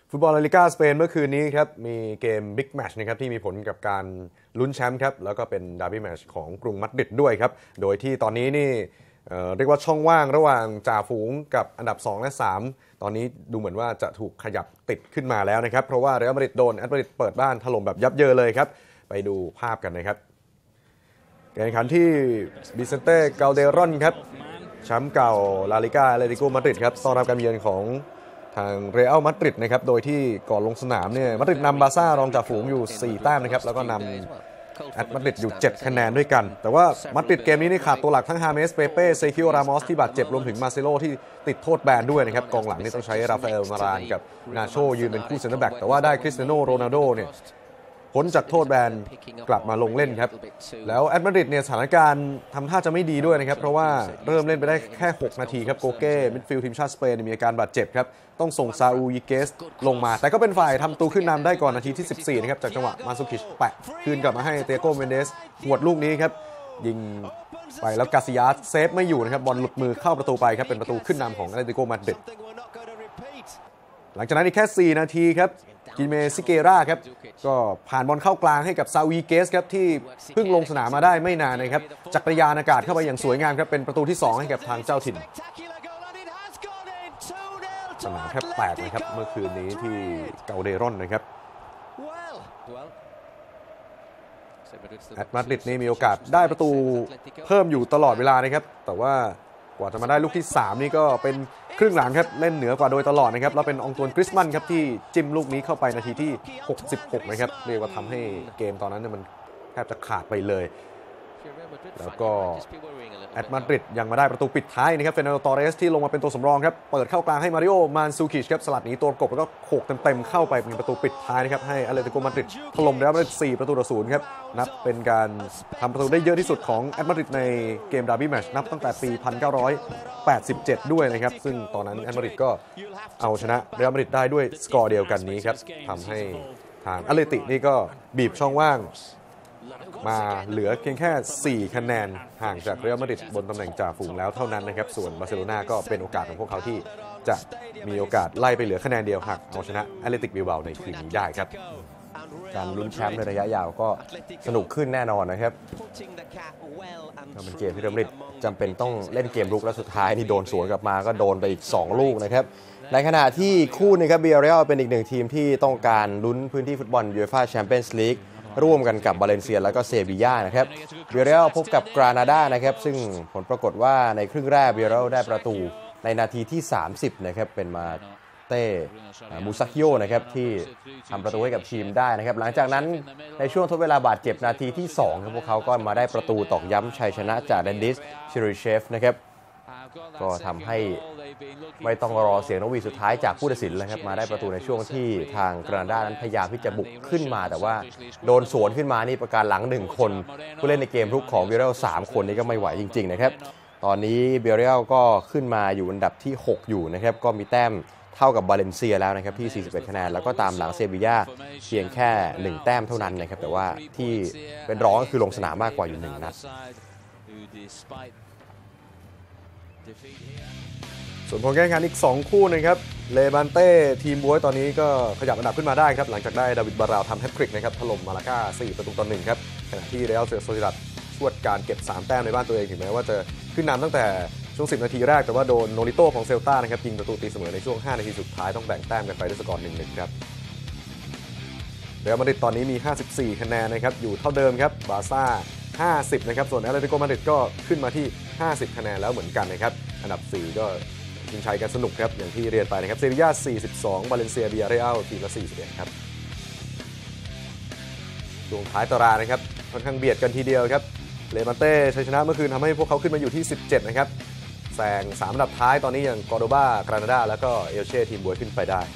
ฟุตบอลลาลิก้าสเปนเมื่อคืนนี้ครับมีเกมบิ๊กแมตช์นะครับที่มีผลกับการลุ้นแชมป์ครับแล้วก็เป็นดาร์บี้แมตช์ของกรุงมาดริดด้วยครับโดยที่ตอนนี้นี่เรียกว่าช่องว่างระหว่างจ่าฝูงกับอันดับ2และ3ตอนนี้ดูเหมือนว่าจะถูกขยับติดขึ้นมาแล้วนะครับเพราะว่าเรอัลมาดริดโดนแอตเลติกเปิดบ้านถล่มแบบยับเยินเลยครับไปดูภาพกันนะครับการแข่งขันที่บิเซนเต้กาลเดรอนครับแชมป์เก่าลาลิก้าแอตเลติโกมาดริดครับต้อนรับการเยือนของทางเรอัลมาดริดนะครับโดยที่ก่อนลงสนามเนี่ยมาดริดนำบาร์ซ่ารองจ่าฝูงอยู่4แต้มนะครับแล้วก็นำแอตมาดริดอยู่7คะแนนด้วยกันแต่ว่ามาดริดเกมนี้นี่ขาดตัวหลักทั้งฮาเมสเปเป้เซคิโอรามอสที่บาดเจ็บรวมถึงมาเซโลที่ติดโทษแบนด้วยนะครับกองหลังนี่ต้องใช้ราฟาเอลมารานกับนาโชยืนเป็นคู่เซนเตอร์แบ็กแต่ว่าได้คริสเตียโนโรนัลโดเนี่ยพ้นจากโทษแบนกลับมาลงเล่นครับแล้วแอตมาดริดเนี่ยสถานการณ์ทำท่าจะไม่ดีด้วยนะครับเพราะว่าเริ่มเล่นไปได้แค่6นาทีครับโกเก้มิดฟิลด์ทีมชาติสเปนมีอาการบาดเจ็บครับต้องส่งซาอูยิเกสลงมาแต่ก็เป็นฝ่ายทำตัวขึ้นนำได้ก่อนนาทีที่14นะครับจากจังหวะมาซูคิชแปะคืนกลับมาให้เตียโกเมนเดสหวดลูกนี้ครับยิงไปแล้วกาซิยัสเซฟไม่อยู่นะครับบอลหลุดมือเข้าประตูไปครับเป็นประตูขึ้นนำของแอตเลติโกมาดริดหลังจากนั้นอีกแค่4นาทีครับกิเมซิเกราครับก็ผ่านบอลเข้ากลางให้กับซาวีเกสครับที่เพิ่งลงสนามมาได้ไม่นานนะครับจักรยานอากาศเข้าไปอย่างสวยงามครับเป็นประตูที่2ให้กับทางเจ้าถิ่นสนามแทบแตกนะครับเมื่อคืนนี้ที่เกาเดรอนนะครับแอตมาดริดนี่มีโอกาสได้ประตูเพิ่มอยู่ตลอดเวลานะครับแต่ว่ากว่าจะมาได้ลูกที่3นี่ก็เป็นครึ่งหลังครับเล่นเหนือกว่าโดยตลอดนะครับแล้วเป็นองตวนกริสมันครับที่จิ้มลูกนี้เข้าไปนาทีที่66นะครับเรียกว่าทำให้เกมตอนนั้นเนี่ยมันแทบจะขาดไปเลยแล้วก็แอตมาดริดยังมาได้ประตูปิดท้ายนะครับเฟรนันโด ตอร์เรสที่ลงมาเป็นตัวสำรองครับเปิดเข้ากลางให้มาริโอ มานซูคิชครับสลัดหนีตัวกบแล้วก็โขกเต็มๆเข้าไปเป็นประตูปิดท้ายนะครับให้แอตเลติโกมาดริดถล่มเรอัลมาดริด4-0ครับนับเป็นการทำประตูได้เยอะที่สุดของแอตมาดริดในเกมดาร์บี้แมตช์นับตั้งแต่ปี 1987 ด้วยนะครับซึ่งตอนนั้นแอตมาดริดก็เอาชนะเรอัลมาดริดได้ด้วยสกอร์เดียวกันนี้ครับทำให้ทางแอตเลติกนี่ก็บีบช่องว่างมาเหลือเพียงแค่4คะแนนห่างจากเรอัลมาดริดบนตำแหน่งจ่าฝูงแล้วเท่านั้นนะครับส่วนบาร์เซโลนาก็เป็นโอกาสของพวกเขาที่จะมีโอกาสไล่ไปเหลือคะแนนเดียวหากเอาชนะแอตเลติกบิลเบาในคืนนี้ได้ครับการลุ้นแชมป์ในระยะยาวก็สนุกขึ้นแน่นอนนะครับก็เป็นเกมที่เรอัลมาดริดจำเป็นต้องเล่นเกมรุกและสุดท้ายนี่โดนสวนกลับมาก็โดนไปอีก2ลูกนะครับในขณะที่คู่นี้ครับเบียเรียลเป็นอีกหนึ่งทีมที่ต้องการลุ้นพื้นที่ฟุตบอลยูเอฟ่าแชมเปี้ยนส์ลีกร่วมกันกับบาเลนเซียแล้วก็เซบีย่านะครับเบียเรียลพบกับกรานาดานะครับซึ่งผลปรากฏว่าในครึ่งแรกเบียเรียลได้ประตูในนาทีที่30นะครับเป็นมาเต้มูซาคิโอนะครับที่ทำประตูให้กับทีมได้นะครับหลังจากนั้นในช่วงทดเวลาบาดเจ็บนาทีที่2ครับพวกเขาก็มาได้ประตูตอกย้ำชัยชนะจากเดนดิสชิริเชฟนะครับก็ทำให้ไม่ต้องรอเสียงนกหวีดสุดท้ายจากผู้ตัดสินเลยครับมาได้ประตูในช่วงที่ทางกรานาดานั้นพยายามที่จะบุกขึ้นมาแต่ว่าโดนสวนขึ้นมานี่ประการหลัง1คนผู้เล่นในเกมรุกของเบียเรียล3คนนี้ก็ไม่ไหวจริงๆนะครับตอนนี้เบียเรียลก็ขึ้นมาอยู่อันดับที่6อยู่นะครับก็มีแต้มเท่ากับบาเลนเซียแล้วนะครับที่41คะแนนแล้วก็ตามหลังเซบีย่าเพียงแค่1แต้มเท่านั้นนะครับแต่ว่าที่เป็นรองก็คือลงสนามมากกว่าอยู่1นัดส่วนผลการแข่งขันอีก2คู่นะครับเลบันเต้ทีมบ๊วยตอนนี้ก็ขยับอันดับขึ้นมาได้ครับหลังจากได้ดาวิดบาราวทำแฮตทริกนะครับถล่มมาลาก้า4-1ครับขณะที่เรอัลโซซิดัดชวดการเก็บ3แต้มในบ้านตัวเองถึงแม้ว่าจะขึ้นนำตั้งแต่ช่วง10นาทีแรกแต่ว่าโดนโนริโต้ของเซลตานะครับยิงประตูตีเสมอในช่วง5นาทีสุดท้ายต้องแบ่งแต้มกันไปด้วยสกอร์ 1-1 ครับเรอัลมาดริดตอนนี้มี54คะแนนนะครับอยู่เท่าเดิมครับบาร์ซ่า50นะครับส่วนแอตเลติโกมาดริดก็ขึ้นมาที่50คะแนนแล้วเหมือนกันนะครับอันดับ4ก็ชิงชัยกันสนุกครับอย่างที่เรียนไปนะครับเซบีย่า42บาเลนเซียเบียเรอัลทีมละ41ครับช่วงท้ายตารางนะครับค่อนข้างเบียดกันทีเดียวครับเลบันเต้ชัยชนะเมื่อคืนทำให้พวกเขาขึ้นมาอยู่ที่17นะครับแซง3อันดับท้ายตอนนี้อย่างกอร์โดบากรานาดาแล้วก็เอลเช่ทีมบวยขึ้นไปได้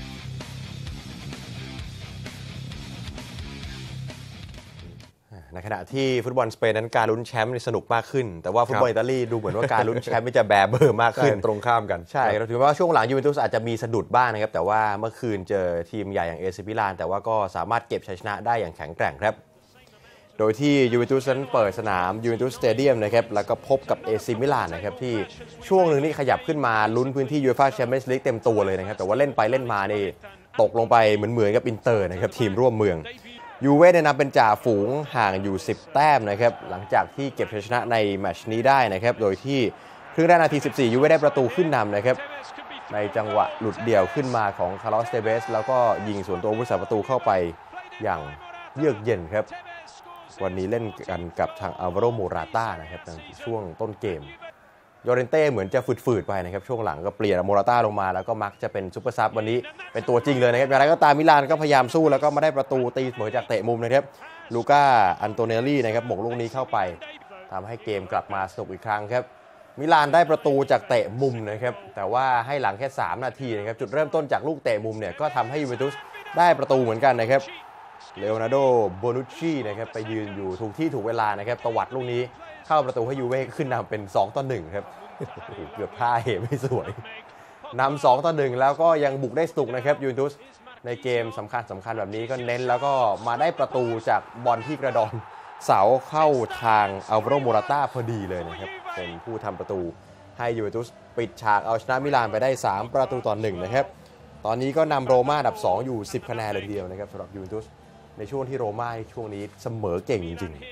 ในขณะที่ฟุตบอลสเปนนั้นการลุ้นแชมป์สนุกมากขึ้นแต่ว่าฟุตบอลอิตาลีดูเหมือนว่าการลุ้นแชมป์จะแบเบอร์มากขึ้นตรงข้ามกันใช่เราถือว่าช่วงหลังยูเวนตุสอาจจะมีสะดุดบ้างนะครับแต่ว่าเมื่อคืนเจอทีมใหญ่อย่างเอซิมิลานแต่ว่าก็สามารถเก็บชัยชนะได้อย่างแข็งแกร่งครับโดยที่ยูเวนตุสนั้นเปิดสนามยูเวนตุสสเตเดียมนะครับแล้วก็พบกับเอซิมิลานนะครับที่ช่วงหนึ่งนี่ขยับขึ้นมาลุ้นพื้นที่ยูเอฟ่าแชมเปี้ยนส์ลีกเต็มตัวเลยนะครับแต่ว่าเล่นไปเล่นมานี่ตกลงไปเหมือนกับอินเตอร์นะครับทีมร่วมเมืองยูเว่นำเป็นจ่าฝูงห่างอยู่10แต้มนะครับหลังจากที่เก็บชัยชนะในแมตช์นี้ได้นะครับโดยที่ครึ่งแรกนาที14ยูเว่ได้ประตูขึ้นนำนะครับในจังหวะหลุดเดี่ยวขึ้นมาของคาร์ลอส เตเบสแล้วก็ยิงส่วนตัวผู้รักษาประตูเข้าไปอย่างเยือกเย็นครับวันนี้เล่นกันกับทางอัลวาโร โมราต้านะครับในช่วงต้นเกมยอร์เรนเต้เหมือนจะฝืดๆไปนะครับช่วงหลังก็เปลี่ยนโมราต้าลงมาแล้วก็มักจะเป็นซุปเปอร์ซับวันนี้เป็นตัวจริงเลยนะครับอย่างไรก็ตามมิลานก็พยายามสู้แล้วก็มาได้ประตูตีเสมอจากเตะมุมนะครับลูก้าอันโตเนลลี่นะครับหม่งลูกนี้เข้าไปทำให้เกมกลับมาสนุกอีกครั้งครับมิลานได้ประตูจากเตะมุมนะครับแต่ว่าให้หลังแค่3นาทีนะครับจุดเริ่มต้นจากลูกเตะมุมเนี่ยก็ทำให้ยูเวนตุสได้ประตูเหมือนกันนะครับเลโอนาร์โด โบนุชชีนะครับไปยืนอยู่ถูกที่ถูกเวลานะครับตวัดลูกนี้เข้าประตูให้ยูเว่ขึ้นนำเป็น2-1ครับเกือบท่าเหไม่สวยนำ2-1แล้วก็ยังบุกได้สนุกนะครับยูเวนตุสในเกมสำคัญแบบนี้ก็เน้นแล้วก็มาได้ประตูจากบอลที่กระดอนเสาเข้าทางอัลวาโร โมราต้าพอดีเลยนะครับเป็นผู้ทำประตูให้ยูเวนตุสปิดฉากเอาชนะมิลานไปได้3-1นะครับตอนนี้ก็นำโรม่าอันดับ2อยู่10คะแนนเลยทีเดียวนะครับสำหรับยูเวนตุสในช่วงที่โรม่าช่วงนี้เสมอเก่งจริงๆ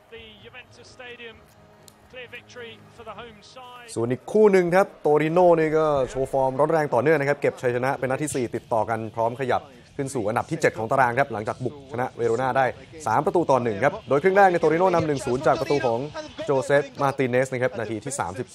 ส่วนอีกคู่หนึ่งครับโตริโน่นี่ก็โชว์ฟอร์มร้อนแรงต่อเนื่องนะครับเก็บชัยชนะเป็นนัดที่4ติดต่อกันพร้อมขยับขึ้นสู่อันดับที่7ของตารางครับหลังจากบุกชนะเวโรนาได้3-1ครับโดยครึ่งแรกในโตริโน่นำ 1-0 จากประตูของโจเซฟ มาร์ติเนสนะครับนาทีที่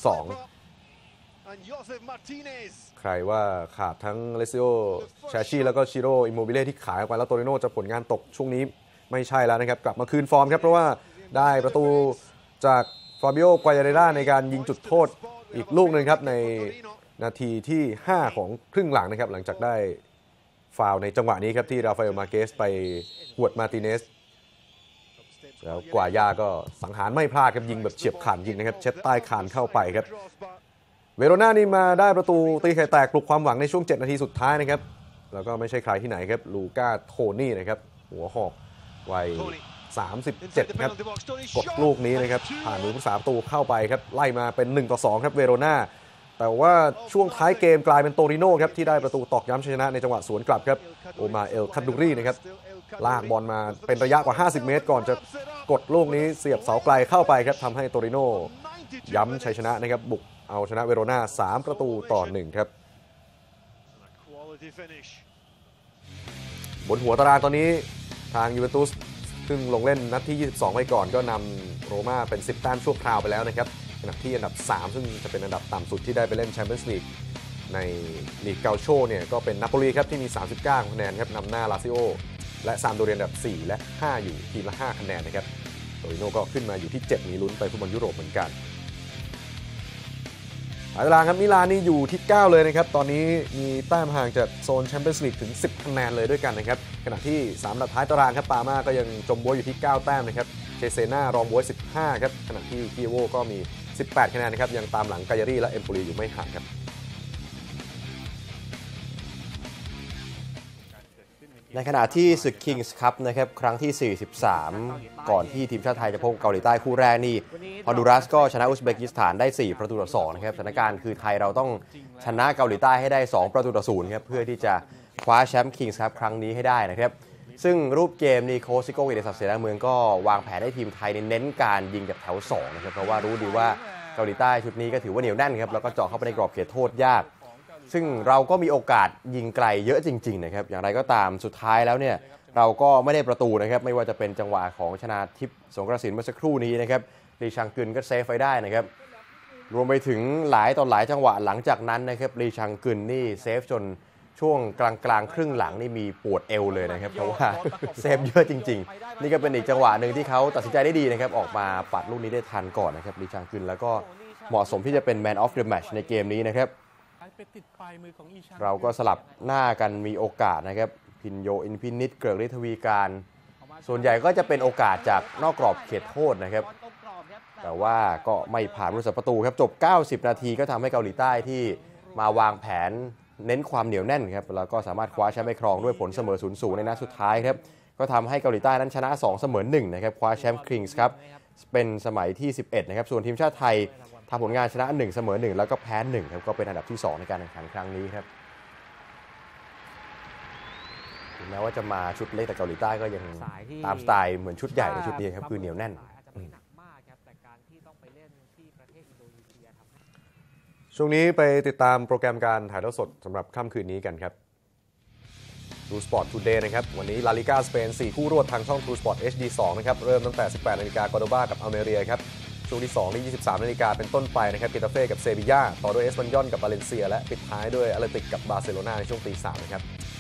32ใครว่าขาดทั้งเลซิโอ ชาชีแล้วก็ชิโร่ อิมโมบิเล่ที่ขายออกไปแล้วโตริโน่จะผลงานตกช่วงนี้ไม่ใช่แล้วนะครับกลับมาคืนฟอร์มครับเพราะว่าได้ประตูจากฟาบิโอ กวายาเรล่าในการยิงจุดโทษอีกลูกนึงครับในนาทีที่5ของครึ่งหลังนะครับหลังจากได้ฟาวล์ในจังหวะนี้ครับที่ราฟาเอล มาเกสไปหวด มาร์ติเนสแล้วกวายาก็สังหารไม่พลาดครับยิงแบบเฉียบขาดยิงนะครับเช็ดใต้คานเข้าไปครับเวโรนานี่มาได้ประตูตีไข่แตกปลุกความหวังในช่วง7นาทีสุดท้ายนะครับแล้วก็ไม่ใช่ใครที่ไหนครับลูก้า โทนี่นะครับหัวหอกวัย37ครับกดลูกนี้นะครับผ่านมือผู้รักษาประตูเข้าไปครับไล่มาเป็น1-2ครับเวโรนาแต่ว่าช่วงท้ายเกมกลายเป็นโตริโน่ครับที่ได้ประตูตอกย้ำชัยชนะในจังหวะสวนกลับครับโอมาเอล คัดดูรีนะครับลากบอลมาเป็นระยะกว่า50เมตรก่อนจะกดลูกนี้เสียบเสาไกลเข้าไปครับทำให้โตริโน่ย้ำชัยชนะนะครับบุกเอาชนะเวโรนา3-1ครับบนหัวตารางตอนนี้ทางยูเวนตุสซึ่งลงเล่นนัดที่22ไปก่อนก็นำโรม่าเป็น10แต้มชั่วคราวไปแล้วนะครับขณะที่อันดับ3ซึ่งจะเป็นอันดับต่ำสุดที่ได้ไปเล่นแชมเปี้ยนส์ลีกในลีกเกาโชเนี่ยก็เป็นนาโปลีครับที่มี39คะแนนครับนำหน้าลาซิโอและซามโดเรียนอันดับ4และ5อยู่ทีมละ5คะแนนนะครับโตริโน่ก็ขึ้นมาอยู่ที่7มีลุ้นไปฟุตบอลยุโรปเหมือนกันตารางครับมิลานนี่อยู่ที่9เลยนะครับตอนนี้มีแต้มห่างจากโซนแชมเปี้ยนส์ลีกถึง10คะแนนเลยด้วยกันนะครับขณะที่3อันดับท้ายตารางครับปาม่าก็ยังจมบ๊วยอยู่ที่9แต้มนะครับเชเซน่ารองบ๊วย15ครับขณะที่คิโวก็มี18คะแนนนะครับยังตามหลังกายารีและเอมโปลีอยู่ไม่ห่างครับในขณะที่ศึก Kings Cup นะครับครั้งที่43ก่อนที่ทีมชาติไทยจะพบเกาหลีใต้คู่แรกนี่ฮอนดูรัสก็ชนะอุซเบกิสถานได้4-2นะครับสถานการณ์คือไทยเราต้องชนะเกาหลีใต้ให้ได้2-0ครับเพื่อที่จะคว้าแชมป์ Kings Cup ครั้งนี้ให้ได้นะครับซึ่งรูปเกมนี่โค้ชซิโก้ กิติศักดิ์เสนาเมืองก็วางแผนให้ทีมไทยเน้นการยิงจากแถว2นะครับเพราะว่ารู้ดีว่าเกาหลีใต้ชุดนี้ก็ถือว่าเหนียวแน่นครับแล้วก็เจาะเข้าไปในกรอบเขตโทษยากซึ่งเราก็มีโอกาสยิงไกลเยอะจริงๆนะครับอย่างไรก็ตามสุดท้ายแล้วเนี่ยเราก็ไม่ได้ประตูนะครับไม่ว่าจะเป็นจังหวะของชนาทิพย์สงกรสินเมื่อสักครู่นี้นะครับลีชังกึนก็เซฟไว้ได้นะครับรวมไปถึงหลายต่อหลายจังหวะหลังจากนั้นนะครับลีชังกึนนี่เซฟจนช่วงกลางครึ่งหลังนี่มีปวดเอวเลยนะครับเพราะว่าเซฟเยอะจริงๆนี่ก็เป็นอีกจังหวะหนึ่งที่เขาตัดสินใจได้ดีนะครับออกมาปัดลูกนี้ได้ทันก่อนนะครับลีชังกึนแล้วก็เหมาะสมที่จะเป็น Man of the Match ในเกมนี้นะครับเราก็สลับหน้ากันมีโอกาสนะครับพินโย อินพินิจ เกริกฤทธิ์ ทวีการส่วนใหญ่ก็จะเป็นโอกาสจากนอกกรอบเขตโทษนะครับแต่ว่าก็ไม่ผ่านผู้รักษาประตูครับจบ90นาทีก็ทำให้เกาหลีใต้ที่มาวางแผนเน้นความเหนียวแน่นครับแล้วก็สามารถคว้าแชมป์ไปครองด้วยผลเสมอ 0-0 ในนัดสุดท้ายครับก็ทำให้เกาหลีใต้นั้นชนะ2เสมอ1นะครับคว้าแชมป์ Kings ครับเป็นสมัยที่11นะครับส่วนทีมชาติไทยทำผลงานชนะ1เสมอ1แล้วก็แพ้1ครับก็เป็นอันดับที่2ในการแข่งขันครั้งนี้ครับถึงแม้ว่าจะมาชุดเล็กแต่เกาหลีใต้ก็ยังตามสไตล์เหมือนชุดใหญ่ในชุดนี้ครับคือเหนียวแน่นช่วงนี้ไปติดตามโปรแกรมการถ่ายทอดสดสำหรับค่ำคืนนี้กันครับ True Sport Today นะครับวันนี้ลาลิก้าสเปน4คู่รวดทางช่อง True Sport HD 2นะครับเริ่มตั้งแต่ 18 นาฬิกากอร์โดบากับอัลเมเรียครับช่วงที่2นี่ 23 นาฬิกาเป็นต้นไปนะครับเกตาเฟ่กับเซบีย่าต่อด้วยเอสปันยอนกับบาเลนเซียและปิดท้ายด้วยอตเลติกกับบาร์เซโลนาในช่วงตี 3นะครับ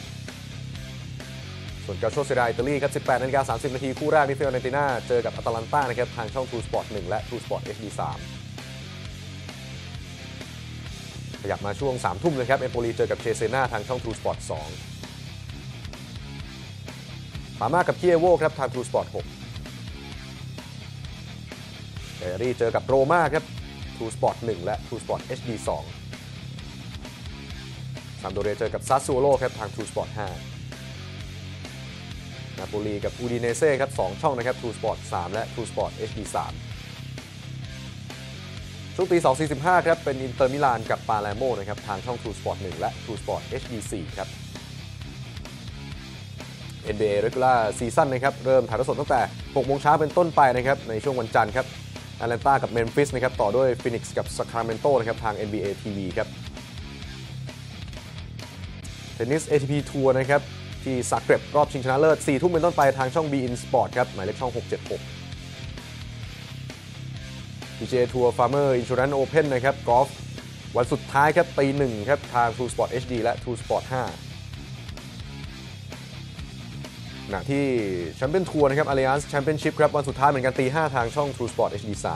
ส่วนกาโชเซราอิตาลีครับ 18 นาฬิกา 30 นาทีคู่แรกนี่ฟิโอเรนติน่าเจอกับอาตาลันตานะครับทางช่อง True Sport 1 และ True Sport HD 3ขยับมาช่วง 3 ทุ่มนะครับเอมโปลีเจอกับเชเซนาทางช่อง True Sport 2ปาม่ากับคีเอโวครับทาง True Sport 6เบรี่เจอกับโรม่าครับ True Sport 1 และ True Sport HD 2ซัมโดเรเจอกับซัสซูโอโลครับทาง True Sport 5นาโปลีกับอูดิเนเซ่ครับ2ช่องนะครับ True Sport 3 และ True Sport HD 3ช่วงตี 2:45 ครับเป็นอินเตอร์มิลานกับปาเลโมนะครับทางช่อง True Sport 1 และ True Sport HD 4ครับ NBA Regular Season นะครับเริ่มถ่ายทอดสดตั้งแต่ 6 โมงเช้าเป็นต้นไปนะครับในช่วงวันจันทร์ครับแอตแลนตากับเมมฟิสนะครับต่อด้วยฟินิกซ์กับซาคราเมนโตนะครับทาง NBA TV ครับเทนนิส ATP ทัวร์นะครับที่ซักเร็บรอบชิงชนะเลิศ 4 ทุ่มเป็นต้นไปทางช่อง beIN Sport ครับหมายเลขช่อง 676 PGA Tour Farmer Insurance Open นะครับกอล์ฟวันสุดท้ายครับตี 1ครับทาง True Sport HD และ True Sport 5ขณะที่แชมเปี้ยนทัวร์นะครับ Allianz Championship ครับวันสุดท้ายเหมือนกันตี 5ทางช่อง True Sport HD 3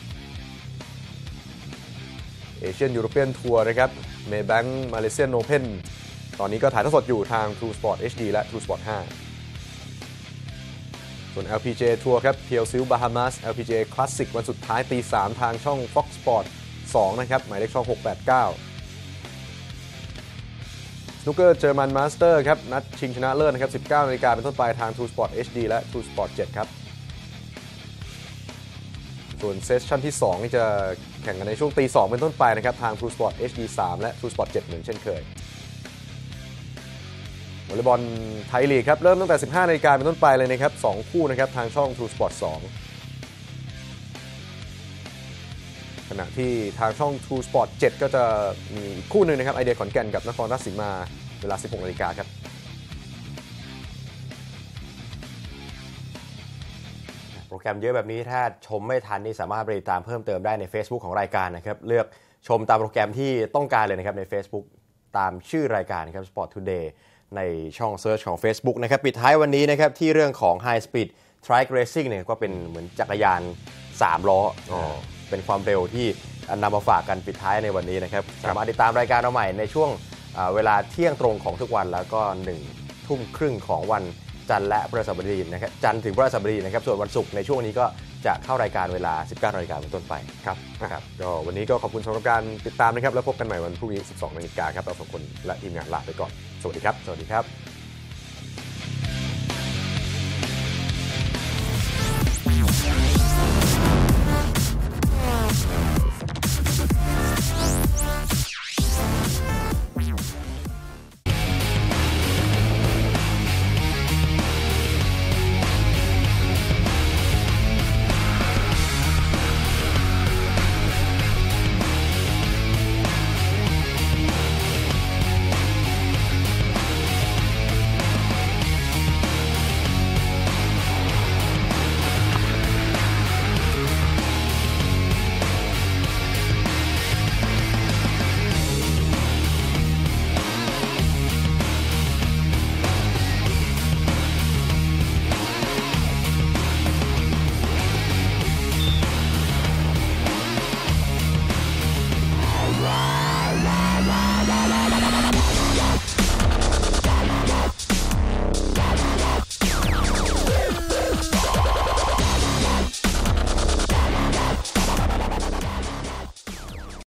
Asian European Tour นะครับ Maybank Malaysian Open ตอนนี้ก็ถ่ายทอดสดอยู่ทาง True Sport HD และ True Sport 5 ส่วน LPGA ทัวร์ครับ PLC Bahamas LPGA Classic วันสุดท้ายตี 3ทางช่อง Fox Sport 2นะครับหมายเลขช่อง 689สนุกเกอร์เจอร์มันมาสเตอร์ครับนัดชิงชนะเลิศนะครับ 19 นาฬิกาเป็นต้นไปทาง True Sport HD และ True Sport 7 ครับส่วนเซสชั่นที่ 2 นี่จะแข่งกันในช่วงตี 2 เป็นต้นไปนะครับทาง True Sport HD 3 และ True Sport 7 เหมือนเช่นเคยวอลเลย์บอลไทยลีกครับเริ่มตั้งแต่ 15 นาฬิกาเป็นต้นไปเลยนะครับ2คู่นะครับทางช่อง True Sport 2ขณะที่ทางช่อง True Sport 7 ก็จะมีอีกคู่หนึ่งนะครับไอเดียขอนแก่นกับนครราชสีมาเวลา 16 นาฬิกาครับโปรแกรมเยอะแบบนี้ถ้าชมไม่ทันนี่สามารถไปติดตามเพิ่มเติมได้ใน Facebook ของรายการนะครับเลือกชมตามโปรแกรมที่ต้องการเลยนะครับใน Facebook ตามชื่อรายการครับ Sport Today ในช่องเซิร์ชของ Facebook นะครับปิดท้ายวันนี้นะครับที่เรื่องของ High Speed Trike Racing เนี่ยก็เป็นเหมือนจักรยาน3 ล้อเป็นความเร็วที่นำมาฝากกันปิดท้ายในวันนี้นะครับสามารถติดตามรายการเราใหม่ในช่วงเวลาเที่ยงตรงของทุกวันแล้วก็1 ทุ่มครึ่งของวันจันทร์และพฤหัสบดีนะครับจันทร์ถึงพฤหัสบดีนะครับส่วนวันศุกร์ในช่วงนี้ก็จะเข้ารายการเวลา 19 นาฬิกาเป็นต้นไปครับก็วันนี้ก็ขอบคุณสำหรับการติดตามนะครับแล้วพบกันใหม่วันพรุ่งนี้ 12 นาฬิกาครับเรา2 คนและทีมงานลาไปก่อนสวัสดีครับสวัสดีครับ